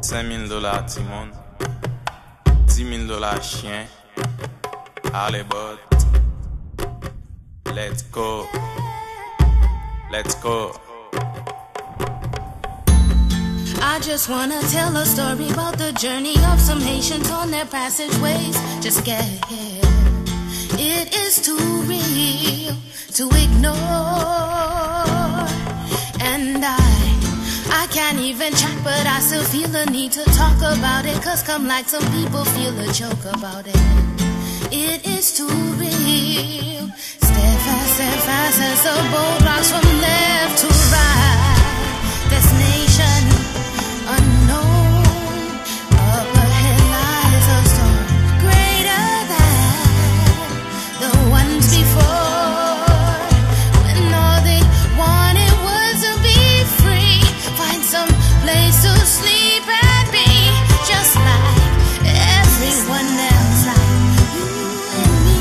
$5,000 Timon, $10,000 chien. Allez, bot. Let's go. Let's go. I just wanna tell a story about the journey of some Haitians on their passageways. Just get here. It is too real to ignore. And I can't even chat, but I still feel the need to talk about it. Cause come like some people feel a joke about it. It is too real. Steadfast as the boat rocks from left to right. Destination unknown. Up ahead lies a storm greater than the ones before. When all they wanted was to be free, find some place to sleep and be just like everyone else, like you and me.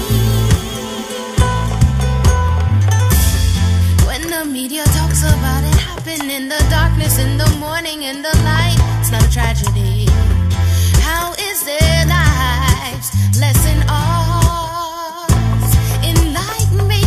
When the media talks about it happen in the darkness, in the morning, in the light, it's not a tragedy. How is their lives less than ours? Enlighten me.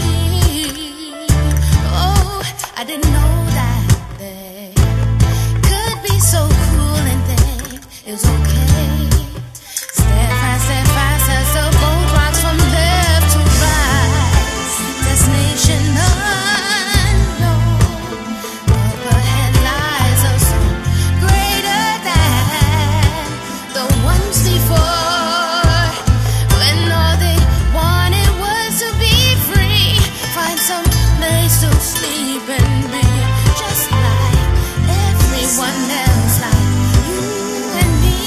Oh, I didn't know that they could be so cruel and think it was okay. Steadfast as the boat rocks from left to right. Destination unknown. Up ahead lies a storm greater than the ones before. When all they wanted was to be free, find some place to sleep and be just like everyone else, like you and me.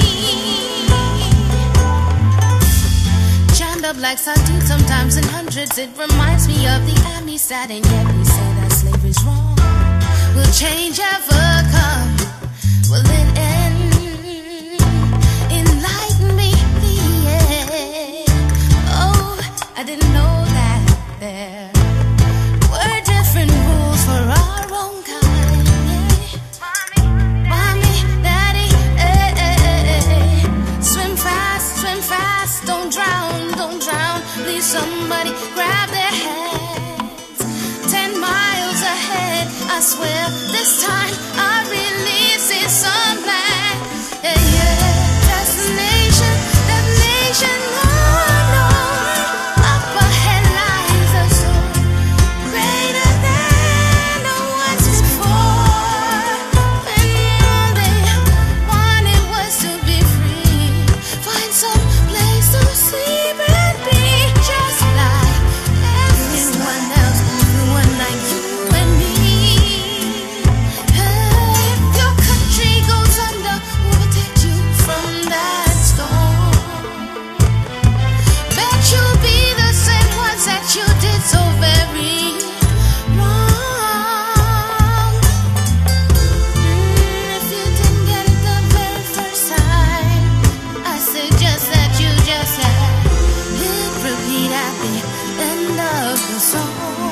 Jammed up like sardines, sometimes in hundreds. It reminds me of the Amistad, and yet we say that slavery's wrong. Will change ever come? Will it end? Enlighten me, yeah. Oh, I didn't know that there were different rules for our own kind, yeah. Mommy, daddy, swim fast, don't drown, don't drown. Please somebody grab their hands. 10 miles ahead, I swear this time I really see some land. Yeah, yeah. Destination unknown. Up ahead lies a storm greater than the ones before. When all they wanted was to be free, find some place to sleep and be just like everyone else, everyone like you and me. If your country goes under, who will protect you from that storm? Bet you'll be the same ones that you did so very wrong. If you didn't get it the very first time, I suggest that you just hit repeat at the end of the song.